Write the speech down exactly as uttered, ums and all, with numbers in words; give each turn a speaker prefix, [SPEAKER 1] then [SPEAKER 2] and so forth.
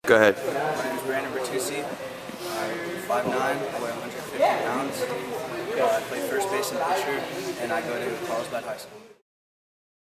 [SPEAKER 1] Go ahead.
[SPEAKER 2] My name is Bertussi. I'm five nine, I weigh one hundred fifty pounds. Uh, I play first base and pitcher, and I go to Carlsbad High School.